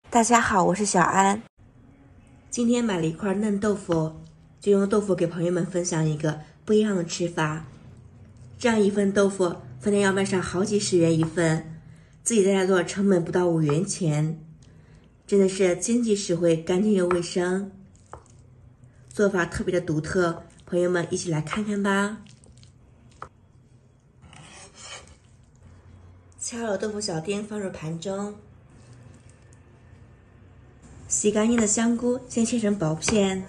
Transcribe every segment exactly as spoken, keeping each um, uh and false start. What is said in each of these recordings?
大家好，我是小安。今天买了一块嫩豆腐，就用豆腐给朋友们分享一个不一样的吃法。这样一份豆腐，饭店要卖上好几十元一份，自己在家做成本不到五元钱，真的是经济实惠、干净又卫生，做法特别的独特。朋友们一起来看看吧。切好了豆腐小丁放入盘中。洗干净的香菇先切成薄片，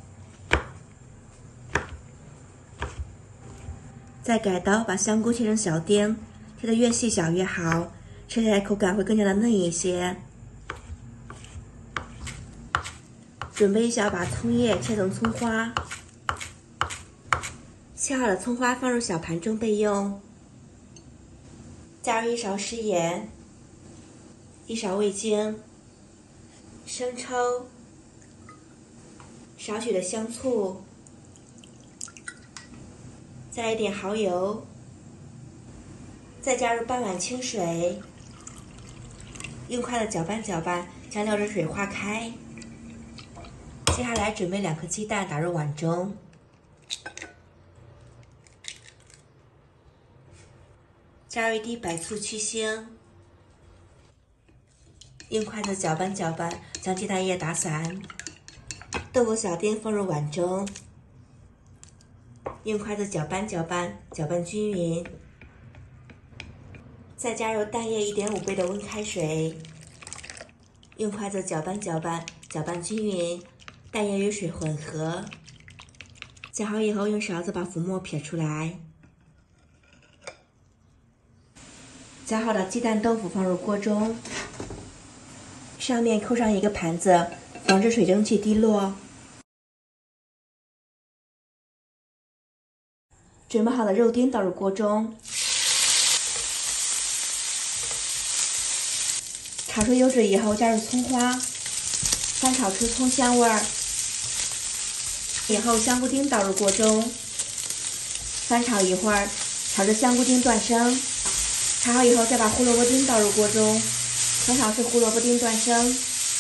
再改刀把香菇切成小丁，切得越细小越好，吃起来口感会更加的嫩一些。准备一小把葱叶切成葱花，切好的葱花放入小盘中备用。加入一勺食盐，一勺味精。生抽，少许的香醋，再来一点蚝油，再加入半碗清水，用筷子搅拌搅拌，将料汁水化开。接下来准备两颗鸡蛋打入碗中，加入一滴白醋去腥。用筷子搅拌搅拌，将鸡蛋液打散。豆腐小丁放入碗中，用筷子搅拌搅拌，搅拌均匀。再加入蛋液一点五倍的温开水，用筷子搅拌搅拌，搅拌均匀，蛋液与水混合。搅好以后，用勺子把浮沫撇出来。搅好的鸡蛋豆腐放入锅中。上面扣上一个盘子，防止水蒸气滴落。准备好的肉丁倒入锅中，炒出油脂以后，加入葱花，翻炒出葱香味儿。以后香菇丁倒入锅中，翻炒一会儿，炒至香菇丁断生。炒好以后，再把胡萝卜丁倒入锅中。翻炒至胡萝卜丁断生，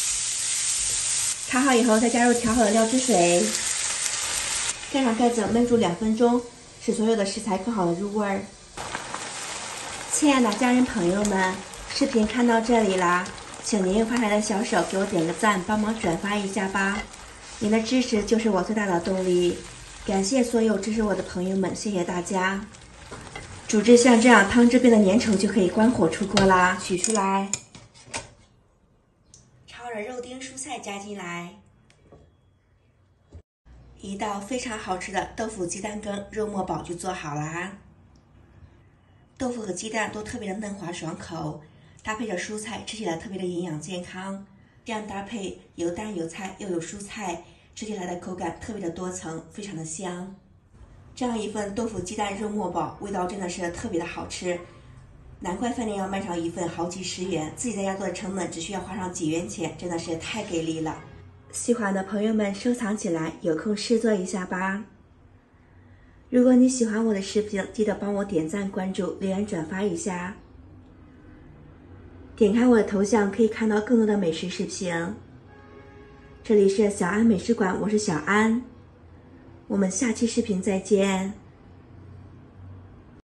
炒好以后再加入调好的料汁水，盖上盖子焖煮两分钟，使所有的食材更好的入味儿。亲爱的家人朋友们，视频看到这里啦，请您用发财的小手给我点个赞，帮忙转发一下吧，您的支持就是我最大的动力。感谢所有支持我的朋友们，谢谢大家。煮至像这样汤汁变得粘稠，就可以关火出锅啦，取出来。肉丁蔬菜加进来，一道非常好吃的豆腐鸡蛋羹肉末煲就做好啦。豆腐和鸡蛋都特别的嫩滑爽口，搭配着蔬菜，吃起来特别的营养健康。这样搭配有蛋有菜又有蔬菜，吃起来的口感特别的多层，非常的香。这样一份豆腐鸡蛋肉末煲，味道真的是特别的好吃。难怪饭店要卖上一份好几十元，自己在家做的成本只需要花上几元钱，真的是太给力了。喜欢的朋友们收藏起来，有空试做一下吧。如果你喜欢我的视频，记得帮我点赞、关注、留言、转发一下。点开我的头像可以看到更多的美食视频。这里是小安美食馆，我是小安，我们下期视频再见。